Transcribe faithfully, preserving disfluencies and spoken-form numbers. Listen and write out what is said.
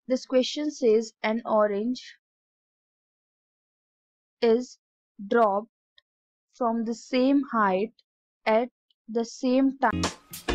This question says an orange is dropped from the same height at the same time.